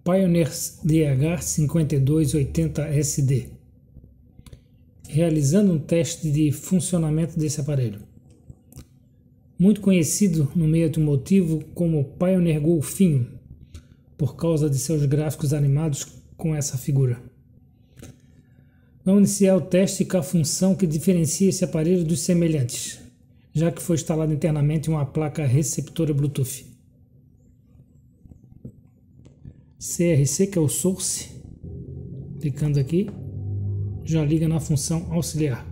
Pioneer DH5280SD, realizando um teste de funcionamento desse aparelho. Muito conhecido no meio automotivo como Pioneer Golfinho, por causa de seus gráficos animados com essa figura. Vamos iniciar o teste com a função que diferencia esse aparelho dos semelhantes, já que foi instalado internamente uma placa receptora Bluetooth. CRC, que é o Source, clicando aqui, já liga na função auxiliar.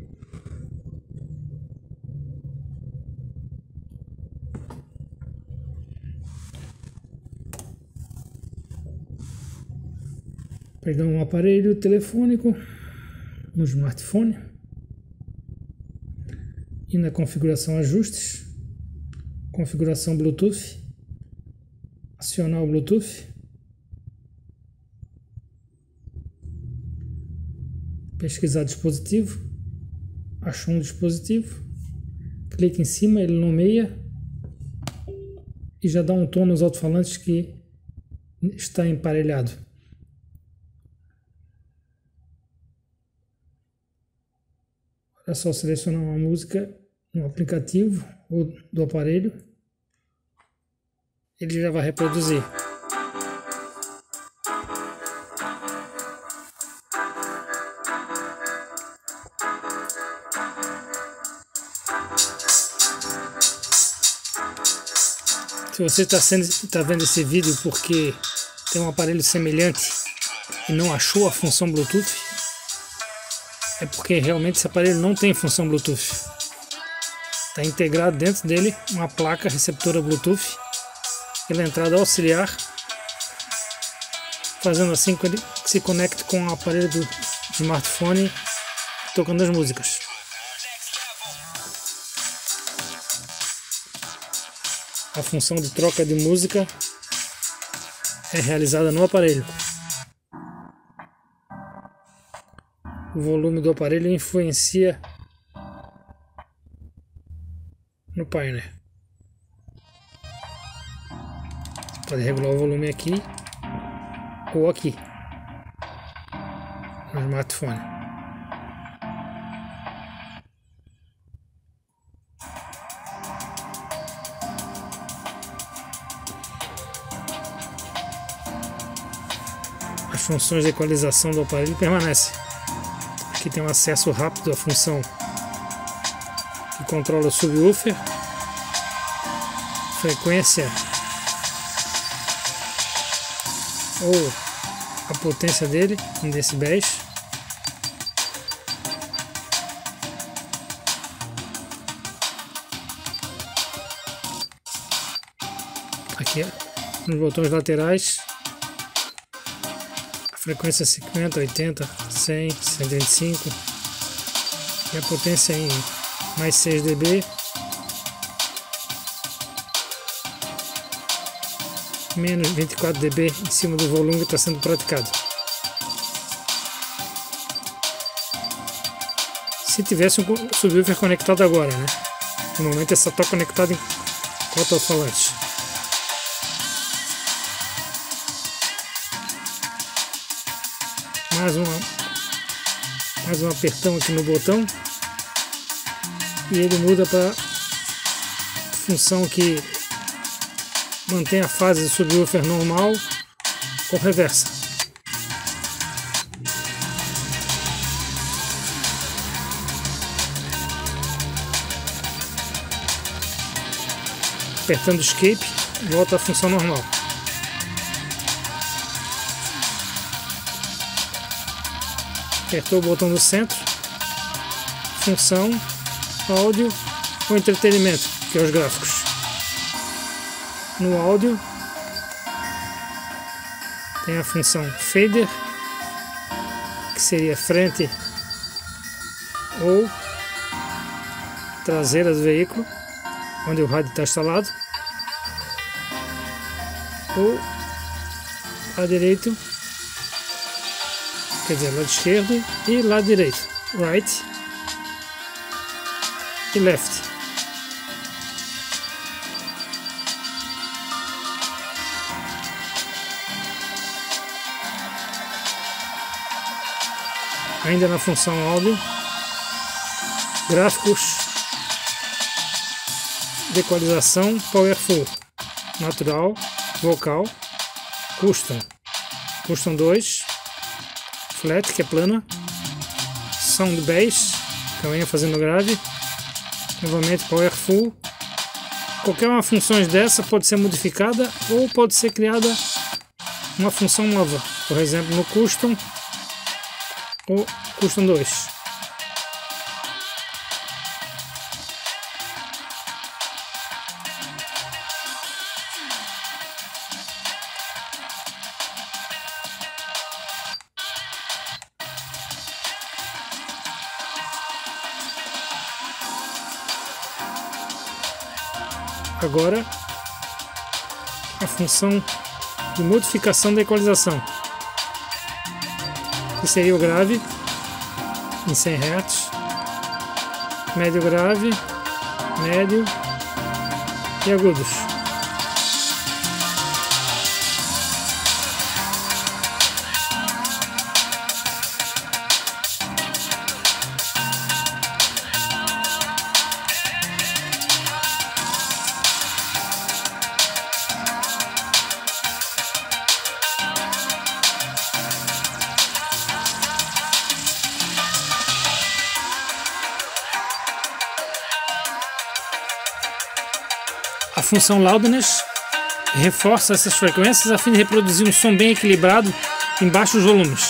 Pegamos um aparelho telefônico no smartphone e na configuração ajustes, configuração Bluetooth, acionar o Bluetooth, pesquisar dispositivo, achou um dispositivo, clica em cima, ele nomeia e já dá um tom nos alto-falantes que está emparelhado. É só selecionar uma música no aplicativo ou do aparelho, ele já vai reproduzir. Se você está vendo esse vídeo porque tem um aparelho semelhante e não achou a função Bluetooth, é porque realmente esse aparelho não tem função Bluetooth. Está integrado dentro dele uma placa receptora Bluetooth pela entrada auxiliar, fazendo assim que ele se conecte com o aparelho do smartphone tocando as músicas. A função de troca de música é realizada no aparelho. O volume do aparelho influencia no Pioneer. Você pode regular o volume aqui ou aqui no smartphone. As funções de equalização do aparelho permanecem. Aqui tem um acesso rápido à função que controla o subwoofer, frequência ou a potência dele em decibéis. Aqui nos botões laterais, frequência 50, 80, 100, 125 e a potência em mais 6 dB, menos 24 dB em cima do volume que está sendo praticado. Se tivesse um subwoofer conectado agora, né? No momento ele só está conectado em alto-falantes. Mais um apertão aqui no botão e ele muda para função que mantém a fase do subwoofer normal ou reversa. Apertando Escape, volta à função normal. Apertou o botão do centro, função, áudio ou entretenimento, que é os gráficos. No áudio tem a função Fader, que seria frente ou traseira do veículo, onde o rádio está instalado, ou lado direito, quer dizer, lado esquerdo e lado direito, right e left. Ainda na função áudio, gráficos de equalização Powerful, natural, vocal, custom 2, flat, que é plana, sound bass, que é o ênfase no grave, novamente Powerful. Qualquer uma função dessa pode ser modificada ou pode ser criada uma função nova, por exemplo no custom ou custom 2. Agora a função de modificação da equalização, que seria o grave em 100 Hz, médio grave, médio e agudos. A função Loudness reforça essas frequências a fim de reproduzir um som bem equilibrado em baixos volumes.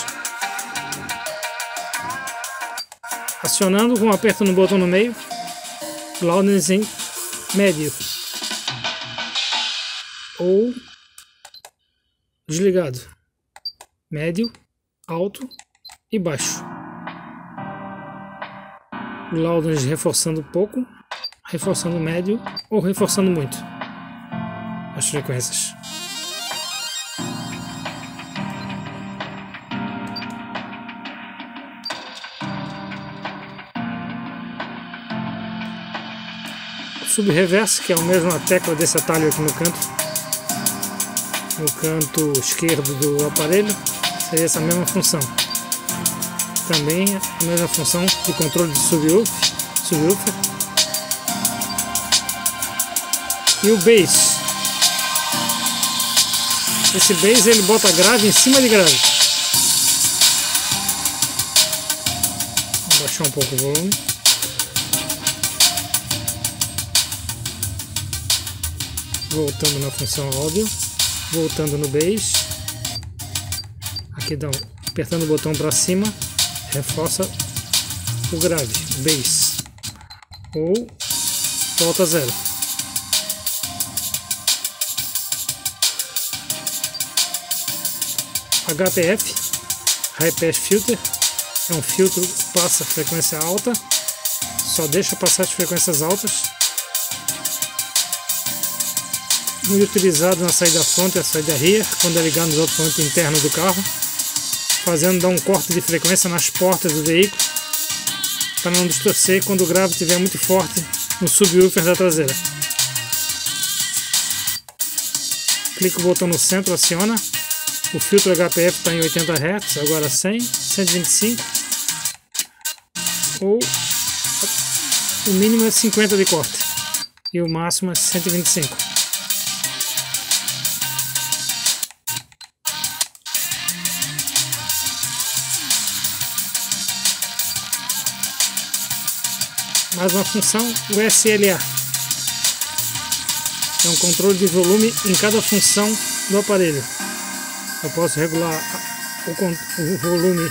Acionando com um aperto no botão no meio, Loudness em médio ou desligado, médio, alto e baixo. Loudness reforçando pouco, reforçando médio ou reforçando muito as frequências. O subreverso, que é a mesma tecla desse atalho aqui no canto esquerdo do aparelho, seria essa mesma função. Também a mesma função de controle de subwoofer. E o bass. Esse bass ele bota grave em cima de grave. Vou baixar um pouco o volume. Voltando na função áudio. Voltando no bass. Aqui apertando o botão para cima. Reforça o grave, o bass. Ou volta a zero. HPF, High Pass Filter, é um filtro que passa frequência alta, só deixa passar as frequências altas, muito utilizado na saída front e a saída rear, quando é ligado nos alto-falantes internos do carro, dar um corte de frequência nas portas do veículo, para não distorcer quando o grave estiver muito forte no subwoofer da traseira. Clica o botão no centro, aciona. O filtro HPF está em 80 Hz, agora 100, 125, ou o mínimo é 50 de corte e o máximo é 125. Mais uma função, o SLA, é um controle de volume em cada função do aparelho. Eu posso regular o volume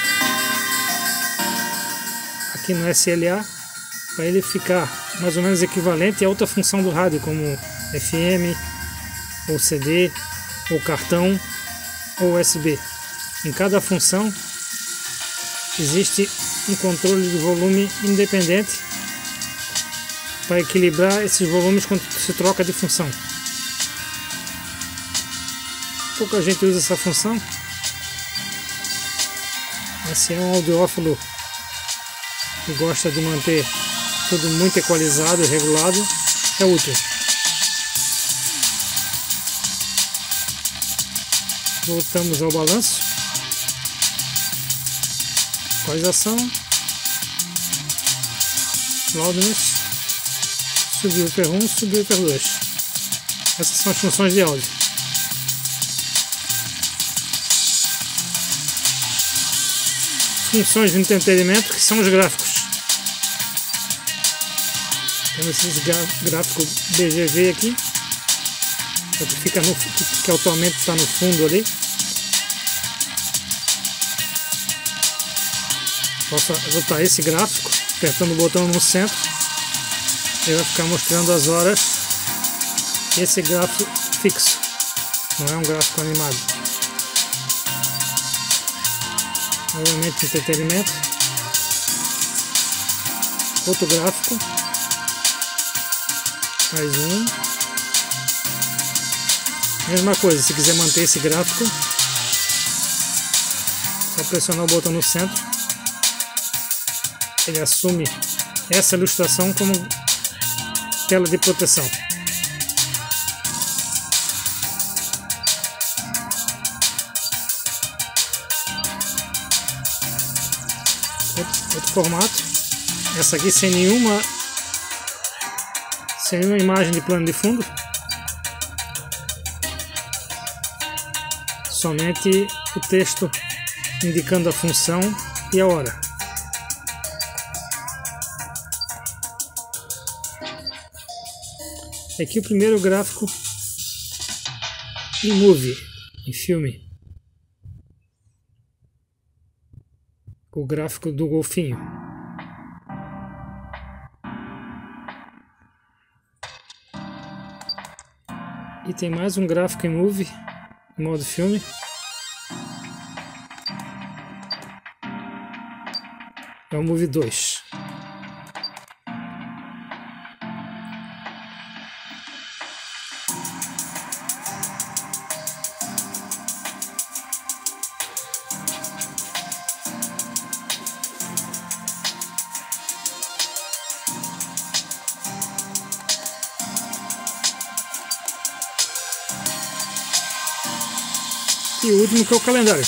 aqui no SLA para ele ficar mais ou menos equivalente a outra função do rádio, como FM, ou CD, ou cartão, ou USB. Em cada função existe um controle de volume independente para equilibrar esses volumes quando se troca de função. Pouca gente usa essa função. Esse é um audiófilo que gosta de manter tudo muito equalizado e regulado, é útil. Voltamos ao balanço. Equalização. Loudness. Subwoofer 1, Subwoofer 2. Essas são as funções de áudio. Funções de entretenimento, que são os gráficos. Temos esse gráfico BGV aqui, que atualmente está no fundo ali. Posso adotar esse gráfico, apertando o botão no centro, ele vai ficar mostrando as horas. Esse gráfico fixo, não é um gráfico animado. Novamente entretenimento, outro gráfico, mais um. Mesma coisa, se quiser manter esse gráfico, só pressionar o botão no centro, ele assume essa ilustração como tela de proteção. Outro formato, essa aqui sem nenhuma imagem de plano de fundo, somente o texto indicando a função e a hora. Aqui o primeiro gráfico em movie, em filme. O gráfico do golfinho. E tem mais um gráfico em movie, em modo filme. É o movie 2. E o último, que é o calendário.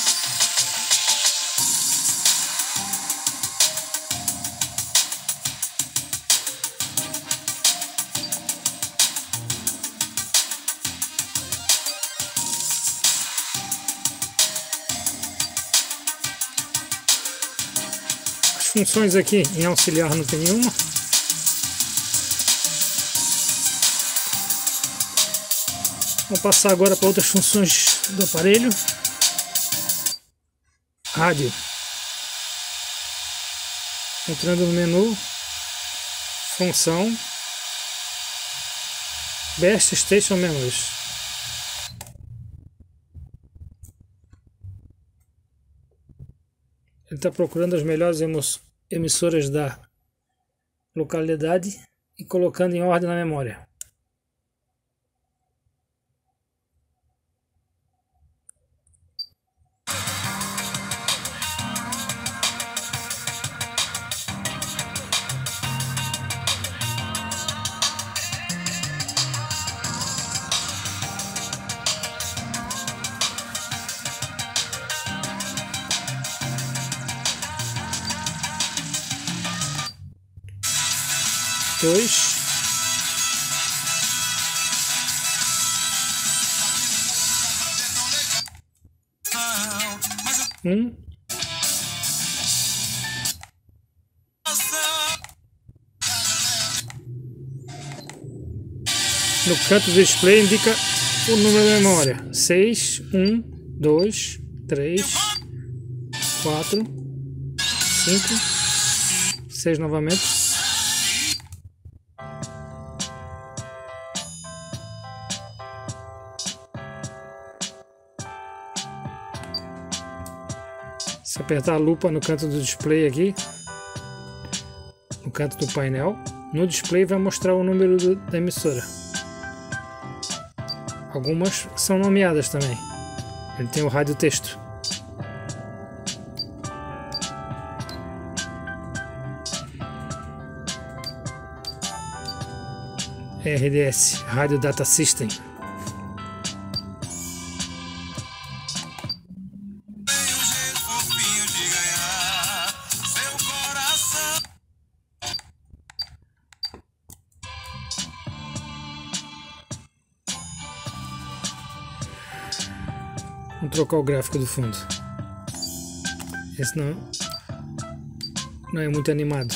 As funções aqui em auxiliar não tem nenhuma. Vou passar agora para outras funções do aparelho. Rádio. Entrando no menu, função, Best Station Memories. Ele está procurando as melhores emissoras da localidade e colocando em ordem na memória. Dois. No canto do display indica o número da memória: 6, 1, 2, 3, 4, 5, 6 novamente. Se apertar a lupa no canto do display aqui, no canto do painel, no display vai mostrar o número da emissora. Algumas são nomeadas também. Ele tem o rádio texto. RDS, Radio Data System. Vamos trocar o gráfico do fundo. Esse não é muito animado.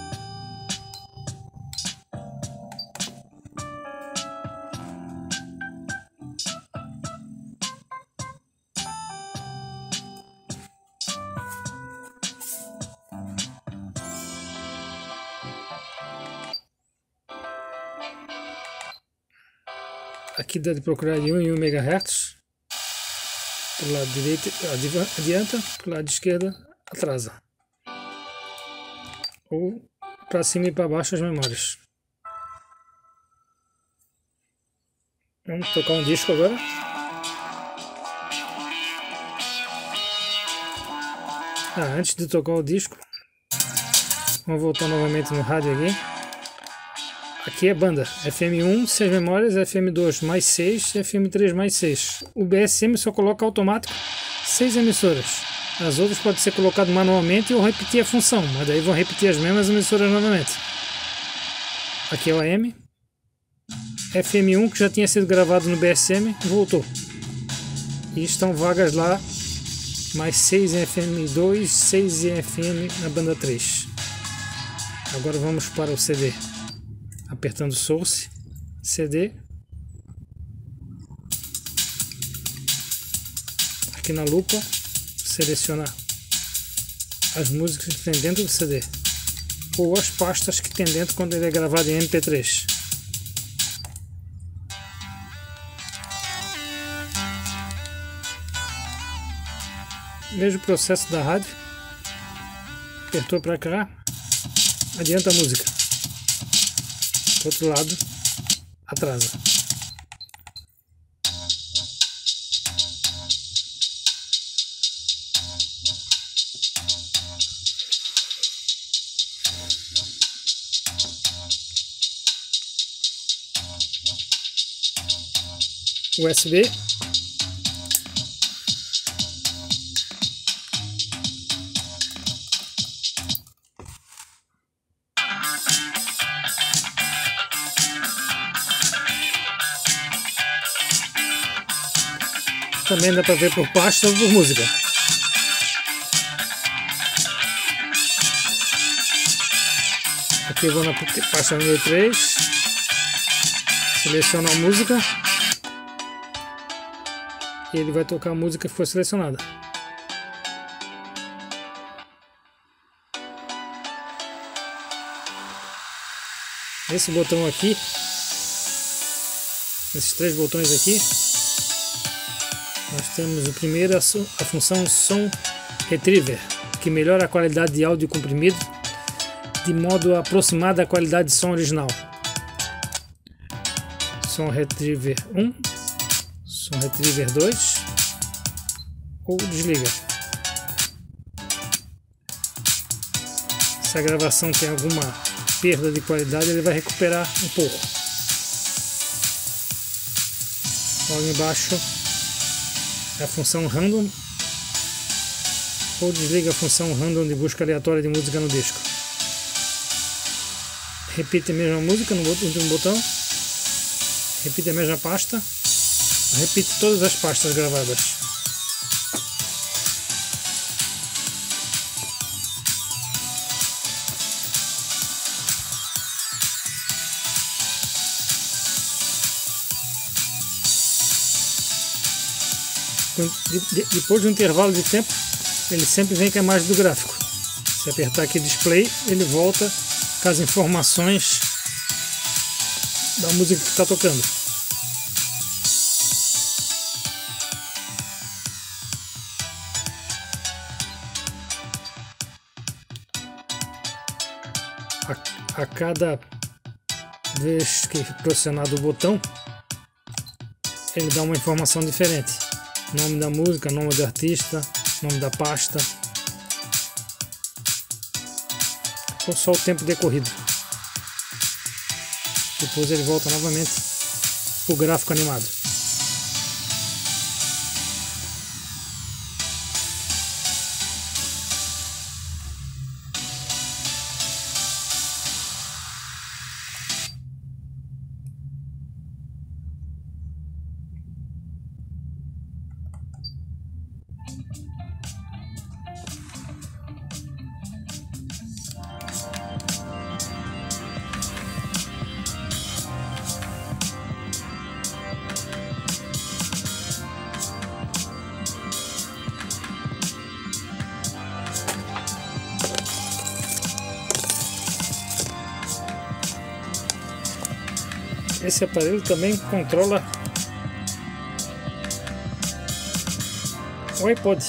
Aqui dá de procurar de 1 em 1 MHz. Para o lado direito adianta, para o lado esquerdo atrasa. Ou para cima e para baixo as memórias. Vamos tocar um disco agora. Antes de tocar o disco, vamos voltar novamente no rádio aqui. Aqui é banda, FM1, 6 memórias, FM2 mais 6, FM3 mais 6. O BSM só coloca automático 6 emissoras. As outras podem ser colocadas manualmente ou repetir a função, mas daí vão repetir as mesmas emissoras novamente. Aqui é o AM. FM1 que já tinha sido gravado no BSM, voltou. E estão vagas lá, mais 6 em FM2, 6 em FM na banda 3. Agora vamos para o CD. Apertando Source, CD, aqui na lupa, selecionar as músicas que tem dentro do CD, ou as pastas que tem dentro quando ele é gravado em MP3. Mesmo processo da rádio, apertou para cá, adianta a música. Do outro lado, atrasa. USB. Também dá para ver por pasta ou por música. Aqui eu vou na pasta número 3, seleciono a música e ele vai tocar a música que foi selecionada. Esse botão aqui, esses 3 botões aqui, nós temos o primeiro, a função Som Retriever, que melhora a qualidade de áudio comprimido de modo a aproximar da qualidade de som original. Som Retriever 1, Som Retriever 2, ou desliga. Se a gravação tem alguma perda de qualidade, ele vai recuperar um pouco. Logo embaixo é a função Random, ou desliga a função Random de busca aleatória de música no disco. Repite a mesma música no último botão, repite a mesma pasta, repite todas as pastas gravadas. Depois de um intervalo de tempo, ele sempre vem com a imagem do gráfico. Se apertar aqui Display, ele volta com as informações da música que está tocando. A cada vez que é pressionado o botão, ele dá uma informação diferente. Nome da música, nome do artista, nome da pasta, ou só o tempo decorrido. Depois ele volta novamente para o gráfico animado. Esse aparelho também controla o iPod.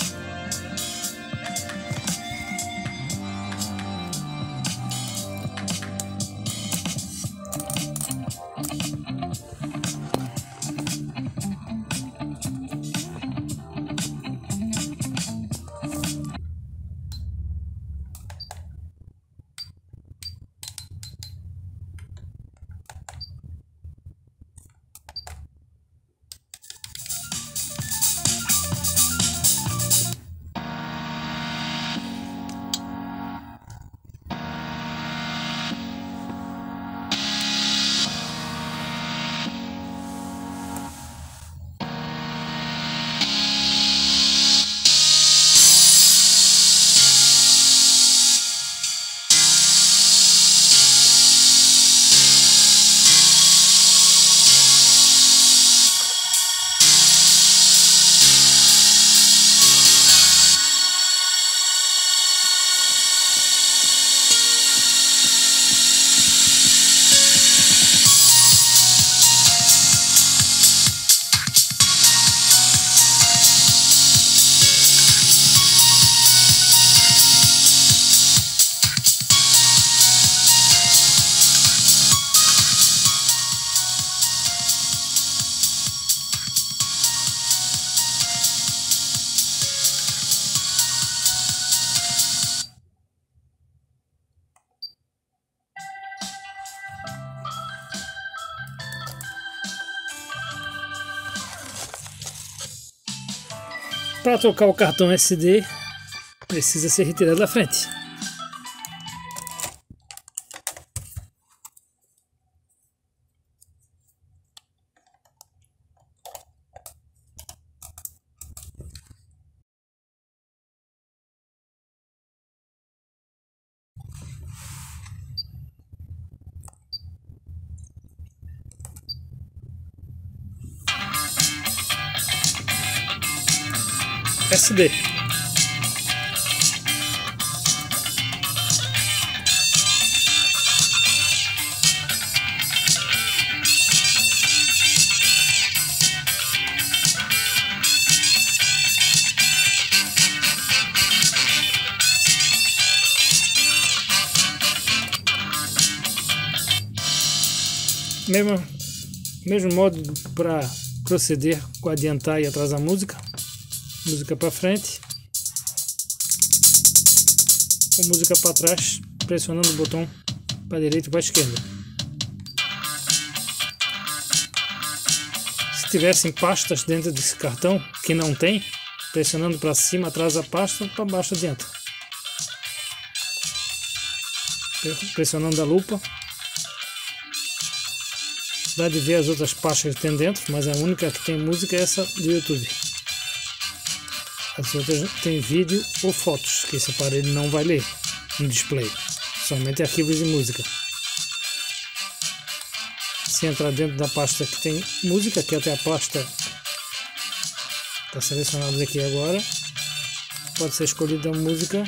Para trocar o cartão SD, precisa ser retirado da frente. SD. Mesmo modo para proceder com adiantar e atrasar a música para frente ou música para trás, pressionando o botão para direita e para esquerda. Se tivessem pastas dentro desse cartão, que não tem, pressionando para cima atrasa a pasta, para baixo adianta. Pressionando a lupa, dá de ver as outras pastas que tem dentro, mas a única que tem música é essa do YouTube. As outras tem vídeo ou fotos, que esse aparelho não vai ler no display, somente arquivos de música. Se entrar dentro da pasta que tem música, que até a pasta está selecionada aqui agora, pode ser escolhida a música.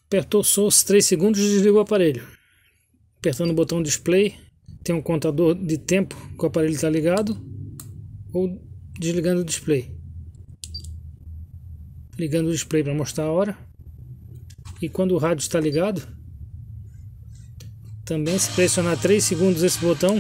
Apertou o Source 3 segundos e desliga o aparelho. Apertando o botão Display, tem um contador de tempo que o aparelho está ligado, ou desligando o display. Ligando o display para mostrar a hora. E quando o rádio está ligado, também se pressionar 3 segundos esse botão,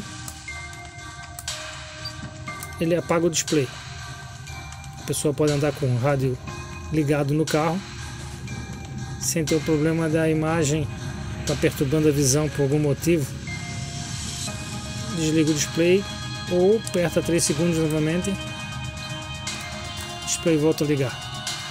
ele apaga o display. A pessoa pode andar com o rádio ligado no carro, sem ter o problema da imagem estar perturbando a visão por algum motivo. Desliga o display ou aperta 3 segundos novamente, o display volta a ligar.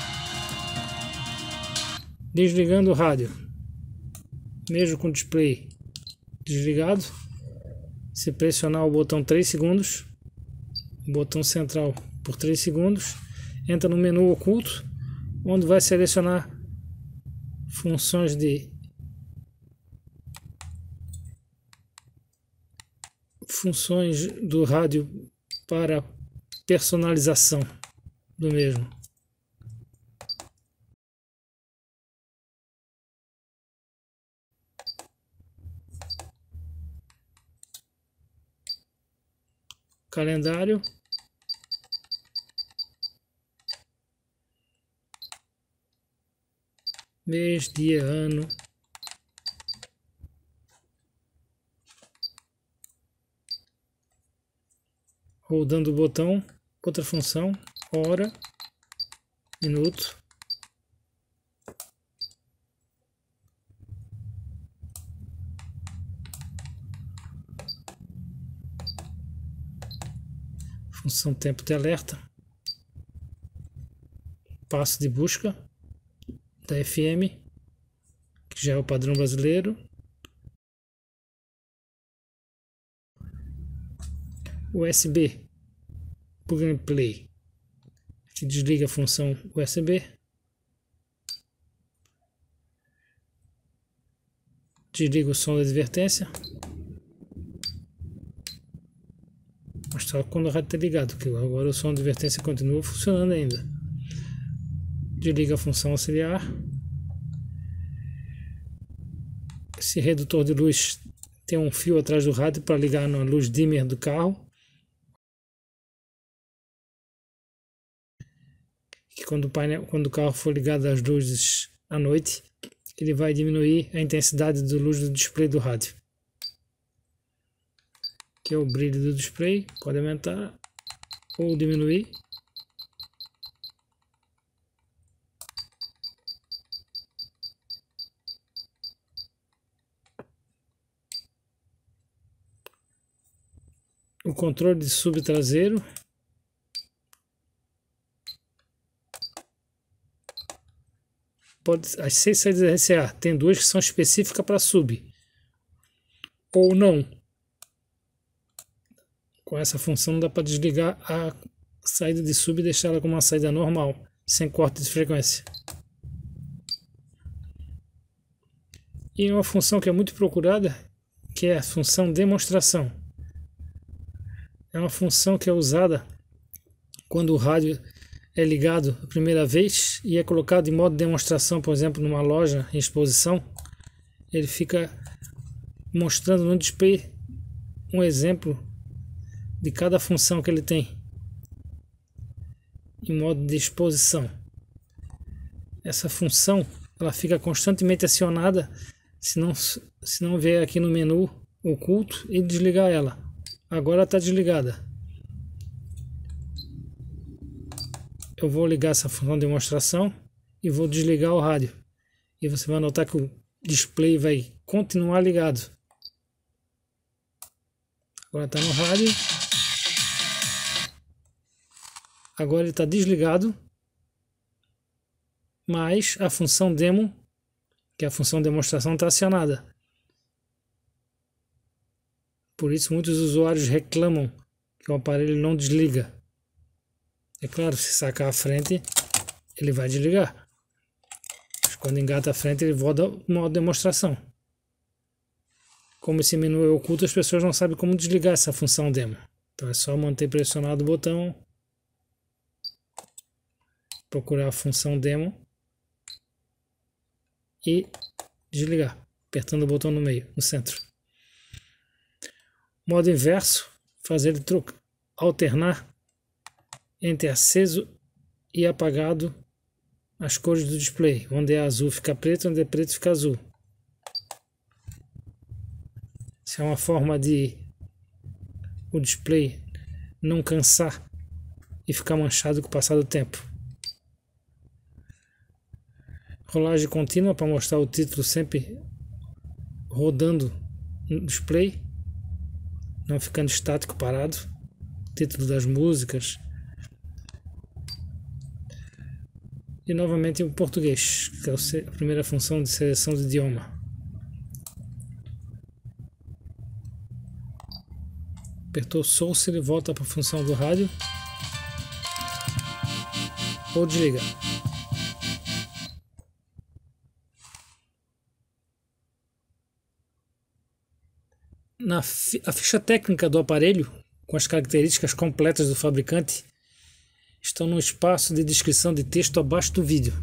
Desligando o rádio, mesmo com o display desligado, se pressionar o botão 3 segundos, o botão central por 3 segundos, entra no menu oculto, onde vai selecionar funções do rádio para personalização do mesmo. Calendário, mês, dia, ano, rodando o botão, outra função, hora, minuto, função tempo de alerta, passo de busca da FM, que já é o padrão brasileiro, USB, plug and play, que desliga a função USB, desliga o som da advertência, mostrar quando o rádio está ligado, que agora o som de advertência continua funcionando ainda. Desliga a função auxiliar. Esse redutor de luz tem um fio atrás do rádio para ligar na luz dimmer do carro, que quando o carro for ligado às luzes à noite, ele vai diminuir a intensidade da luz do display do rádio. Aqui é o brilho do display, pode aumentar ou diminuir. O controle de sub traseiro. As 6 saídas RCA, tem 2 que são específicas para sub, ou não. Com essa função dá para desligar a saída de sub e deixar ela como uma saída normal, sem corte de frequência. E uma função que é muito procurada, que é a função demonstração. É uma função que é usada quando o rádio é ligado a primeira vez e é colocado em modo demonstração, por exemplo, numa loja em exposição. Ele fica mostrando no display um exemplo de cada função que ele tem em modo de exposição. Essa função ela fica constantemente acionada se não vier aqui no menu oculto e desligar ela. Agora está desligada. Eu vou ligar essa função de demonstração e vou desligar o rádio. E você vai notar que o display vai continuar ligado. Agora está no rádio. Agora ele está desligado. Mas a função demo, que é a função demonstração, está acionada. Por isso muitos usuários reclamam que o aparelho não desliga. É claro, se sacar a frente, ele vai desligar. Mas quando engata a frente, ele volta ao modo demonstração. Como esse menu é oculto, as pessoas não sabem como desligar essa função demo. Então é só manter pressionado o botão, procurar a função demo e desligar, apertando o botão no meio, no centro. Modo inverso, fazer ele alternar entre aceso e apagado as cores do display. Onde é azul fica preto, onde é preto fica azul. Isso é uma forma de o display não cansar e ficar manchado com o passar do tempo. Rolagem contínua para mostrar o título sempre rodando no display, não ficando estático, parado. Título das músicas. E novamente em português, que é a primeira função de seleção de idioma. Apertou o Source, ele volta para a função do rádio. Ou desliga. A ficha técnica do aparelho, com as características completas do fabricante, estão no espaço de descrição de texto abaixo do vídeo.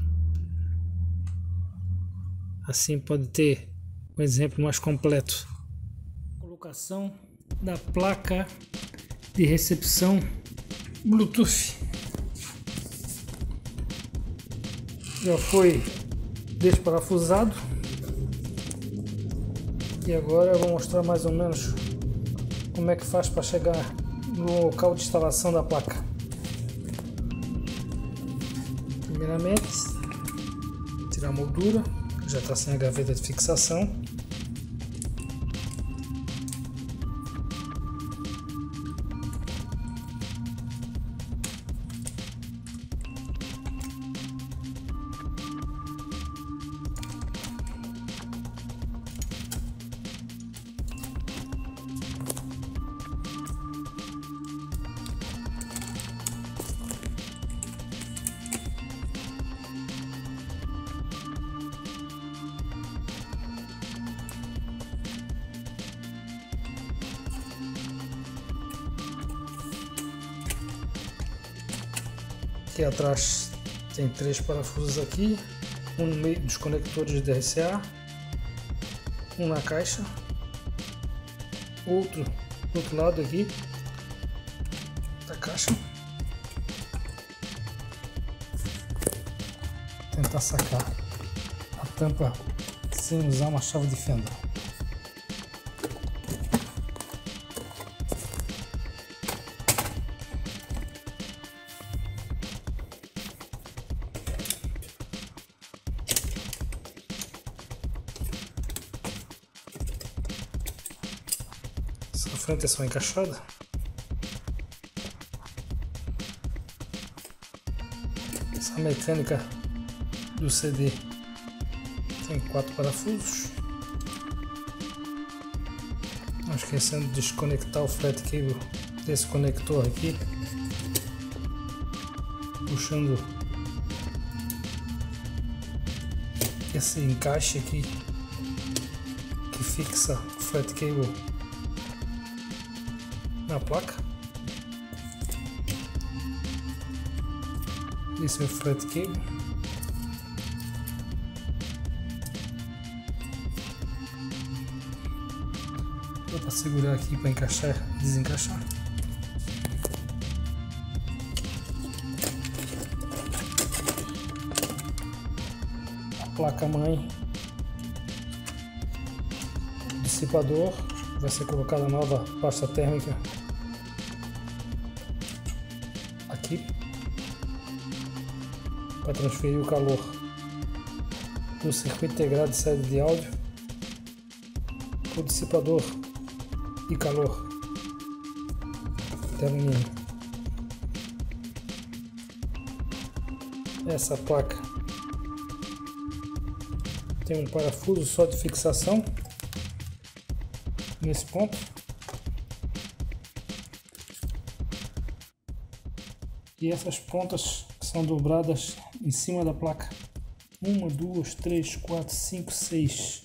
Assim pode ter um exemplo mais completo. Colocação da placa de recepção Bluetooth. Já foi desparafusado. E agora eu vou mostrar mais ou menos como é que faz para chegar no local de instalação da placa. Primeiramente, tirar a moldura, já está sem a gaveta de fixação. Aqui atrás tem 3 parafusos aqui, um no meio dos conectores de RCA, um na caixa, outro do outro lado aqui da caixa. Tentar sacar a tampa sem usar uma chave de fenda. Essa frente é só encaixada. Essa mecânica do CD tem 4 parafusos. Não esquecendo de desconectar o flat cable desse conector aqui, puxando esse encaixe aqui que fixa o flat cable na placa. Esse é o flat cable. Dá para segurar aqui para encaixar e desencaixar. A placa mãe, dissipador, vai ser colocada nova pasta térmica aqui para transferir o calor do circuito integrado de saída de áudio, o dissipador e calor de alumínio. Essa placa tem um parafuso só de fixação nesse ponto. E essas pontas são dobradas em cima da placa. 1, 2, 3, 4, 5, 6.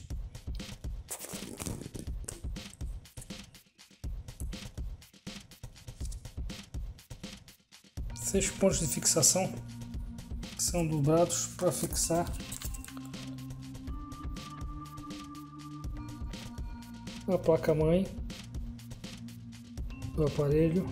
Seis pontos de fixação que são dobrados para fixar a placa-mãe do aparelho.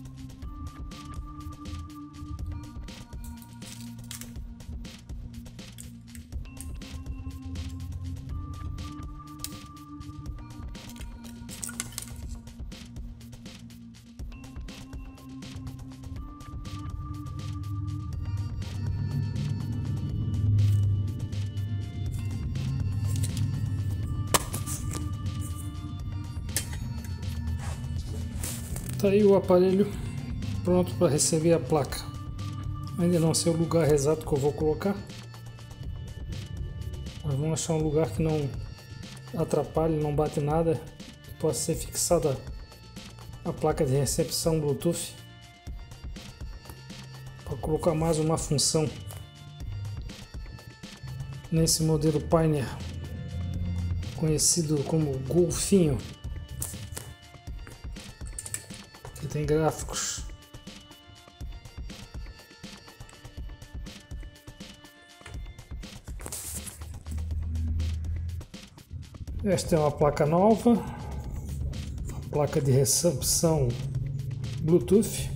Tá aí o aparelho pronto para receber a placa. Ainda não sei o lugar exato que eu vou colocar, mas vamos achar um lugar que não atrapalhe, não bate nada, que possa ser fixada a placa de recepção Bluetooth, para colocar mais uma função nesse modelo Pioneer, conhecido como Golfinho, que tem gráficos esta é uma placa nova, placa de recepção Bluetooth.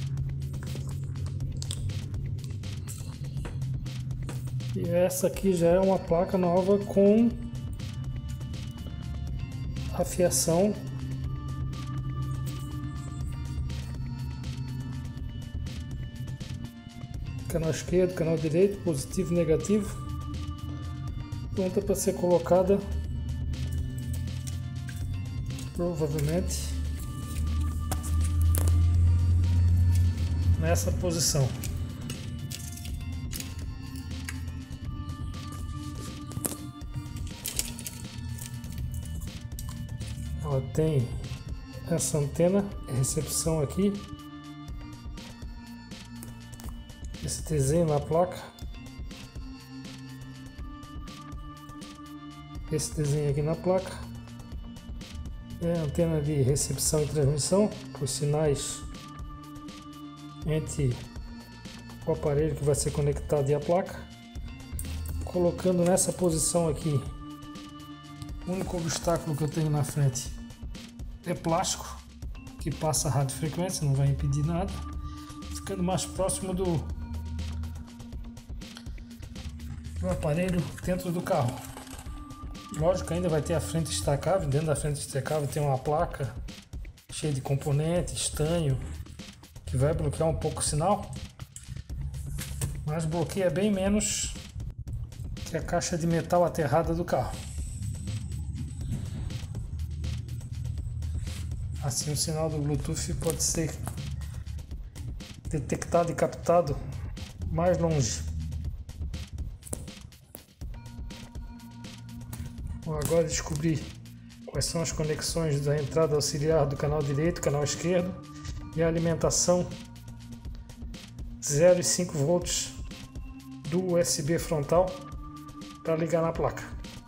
E essa aqui já é uma placa nova com a fiação canal esquerdo, canal direito, positivo e negativo, pronta para ser colocada provavelmente nessa posição. Ela tem essa antena de recepção aqui, esse desenho na placa, esse desenho aqui na placa, é a antena de recepção e transmissão para os sinais entre o aparelho que vai ser conectado e a placa. Colocando nessa posição aqui, o único obstáculo que eu tenho na frente é plástico, que passa a radiofrequência, não vai impedir nada. Ficando mais próximo do aparelho dentro do carro. Lógico, ainda vai ter a frente destacável. Dentro da frente destacável tem uma placa cheia de componentes, estanho, que vai bloquear um pouco o sinal, mas bloqueia bem menos que a caixa de metal aterrada do carro. Assim o sinal do Bluetooth pode ser detectado e captado mais longe. Vou agora descobrir quais são as conexões da entrada auxiliar do canal direito, canal esquerdo, e a alimentação 0 e 5 volts do USB frontal para ligar na placa.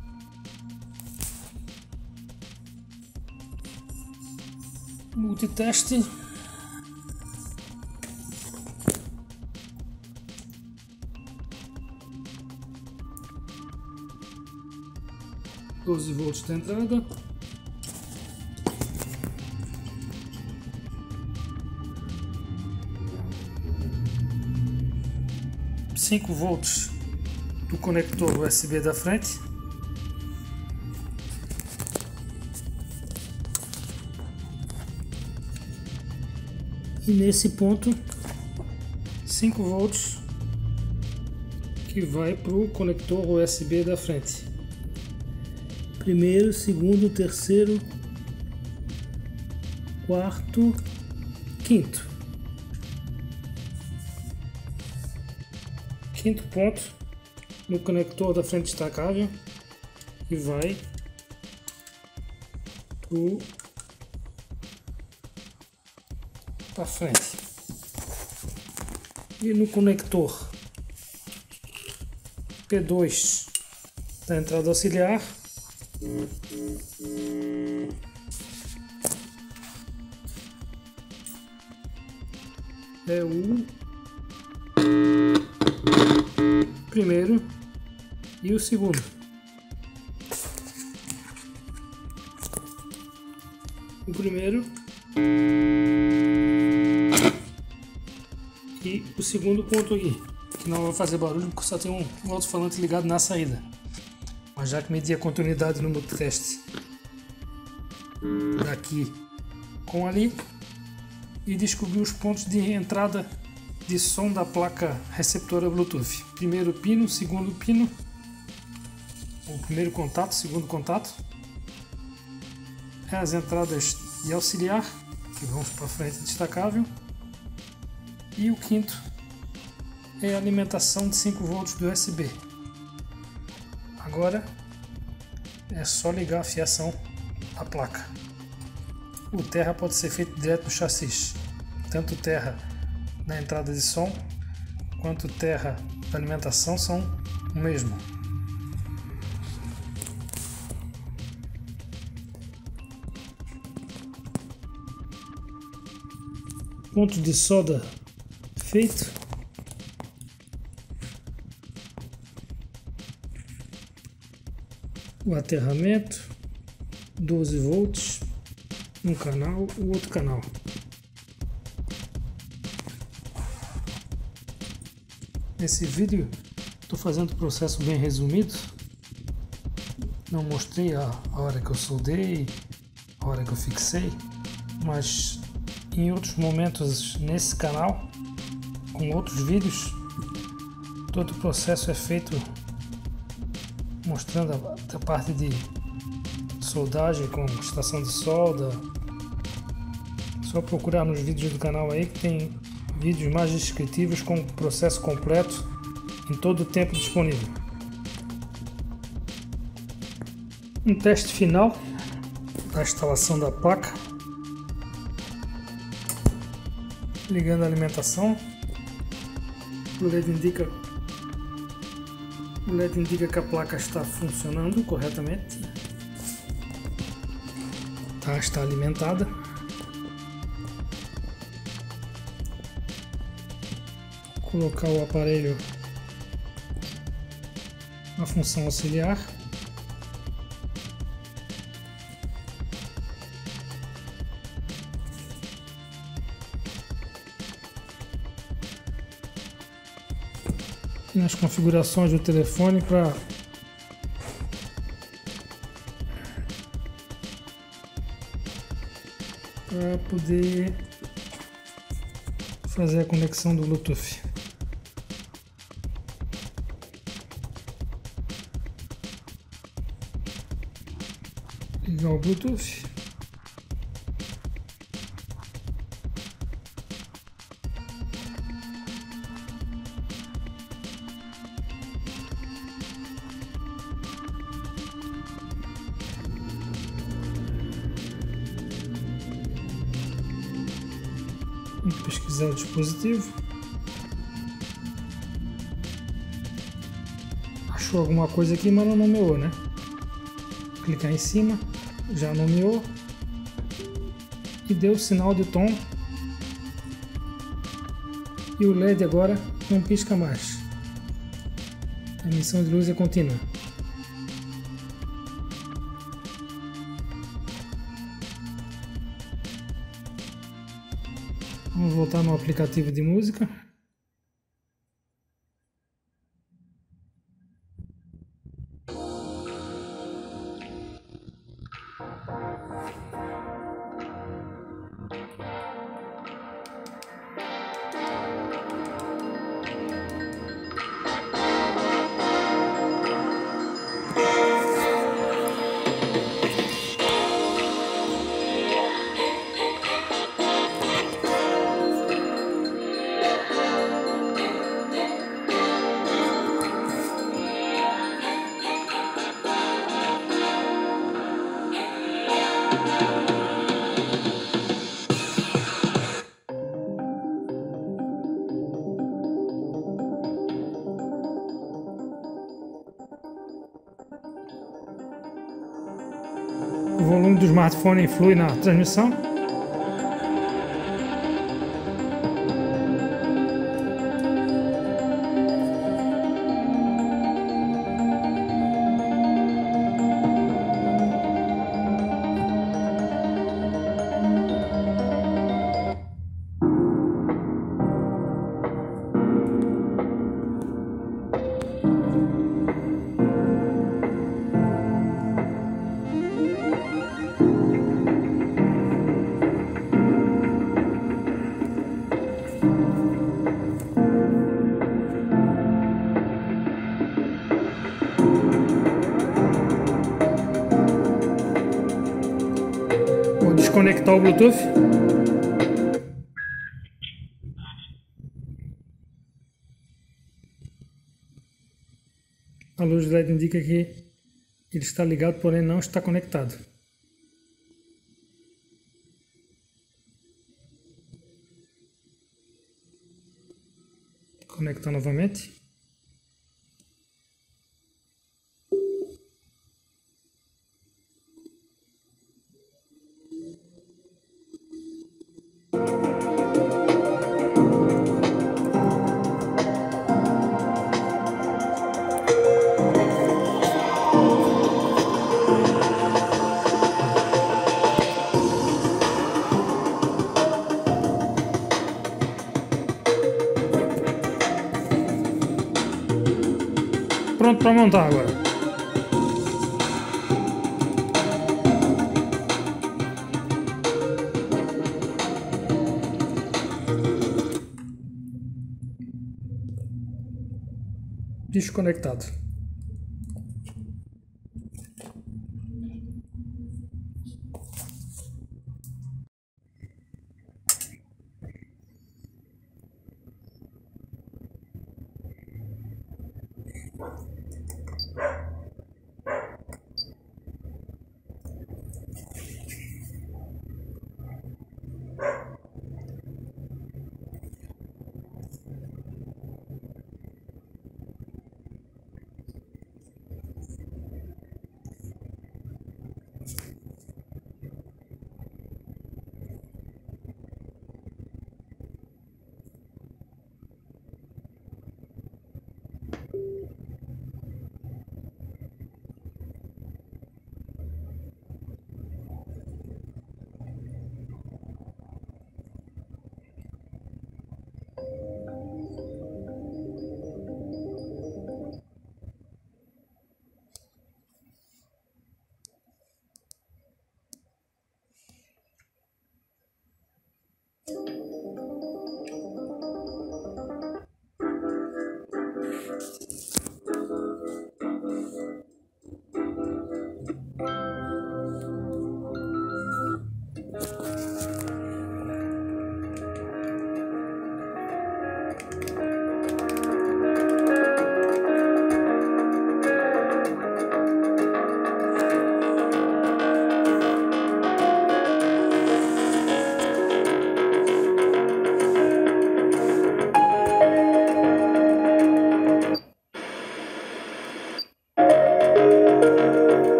Multiteste. Doze volts da entrada. Cinco volts do conector USB da frente. E nesse ponto 5 volts que vai para o conector USB da frente. Primeiro, segundo, terceiro, quarto, quinto. Quinto ponto no conector da frente destacável e vai para frente. E no conector P2 da entrada auxiliar é o primeiro e o segundo. o primeiro e o segundo ponto aqui, que não vai fazer barulho porque só tem um alto-falante ligado na saída. Mas já que medi a continuidade no meu teste daqui com ali e descobri os pontos de entrada de som da placa receptora Bluetooth. Primeiro pino, segundo pino, o primeiro contato, segundo contato, as entradas de auxiliar, que vão para frente destacável, e o quinto é a alimentação de 5 volts do USB. Agora é só ligar a fiação à placa. O terra pode ser feito direto no chassi, tanto terra na entrada de som quanto terra da alimentação são o mesmo. Ponto de solda feito. O aterramento, 12 volts, um canal, o outro canal. Nesse vídeo estou fazendo o processo bem resumido, não mostrei a hora que eu soldei, a hora que eu fixei, mas em outros momentos nesse canal, com outros vídeos, todo o processo é feito mostrando a parte de soldagem com estação de solda. Só procurar nos vídeos do canal aí que tem vídeos mais descritivos com o processo completo em todo o tempo disponível. Um teste final da instalação da placa, ligando a alimentação. O LED indica que a placa está funcionando corretamente, está alimentada. Colocar o aparelho na função auxiliar. E nas configurações do telefone para poder fazer a conexão do Bluetooth. Ligar o Bluetooth. Vamos pesquisar o dispositivo. Achou alguma coisa aqui, mas não nomeou, né? Clicar em cima, já nomeou e deu o sinal de tom, e o LED agora não pisca mais. A emissão de luz é contínua. Vamos voltar no aplicativo de música. O volume do smartphone influi na transmissão. desconectar o Bluetooth. A luz de LED indica que ele está ligado, porém não está conectado. Conectar novamente. Pronto para montar agora. Desconectado.